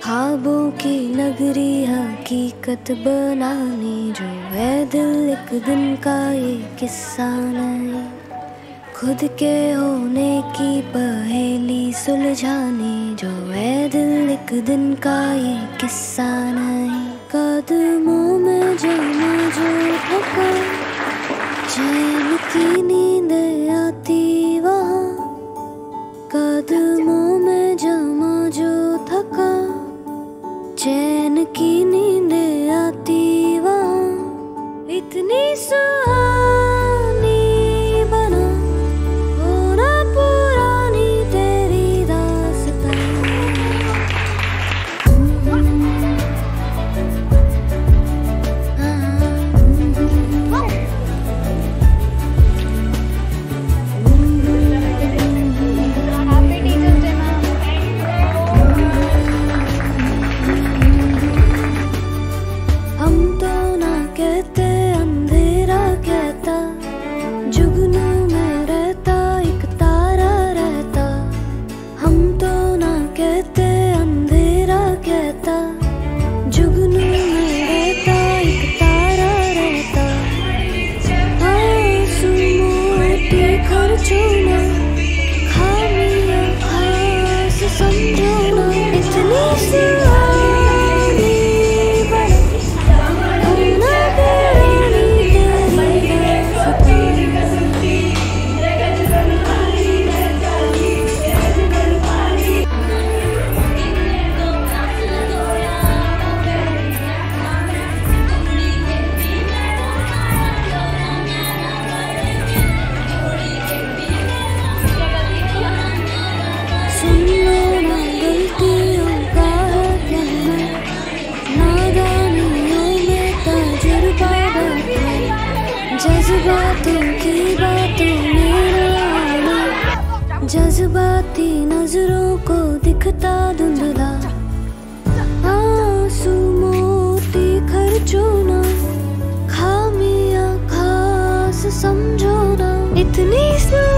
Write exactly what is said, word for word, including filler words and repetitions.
ख्वाबों की नगरी हकीकत बनाने जो है दिल एक दिन का ये किस्सा नहीं। खुद के होने की पहेली सुलझाने जो है दिल एक दिन का ये किस्सा नहीं। कदमों में जमा जो थका चैन की नींद आती वहाँ, कदमों में जमा जो थका चैन की नींद आती वहाँ। इतनी सुहानी बना होना पुरानी तेरी दास्तां। हम तो ना कहते अंधेरा कहता, जुगनू में रहता एक तारा रहता। हम तो ना कहते अंधेरा कहता, जुगनू में रहता एक तारा रहता। आंसू मोटे खर्चों ना खामियां खास समझो ना। इतनी सुहानी जज्बातों की बातों में आना, जज्बाती नजरों को दिखता धुंधला। आंसू मोती खर्चो ना खामियां खास समझो ना। इतनी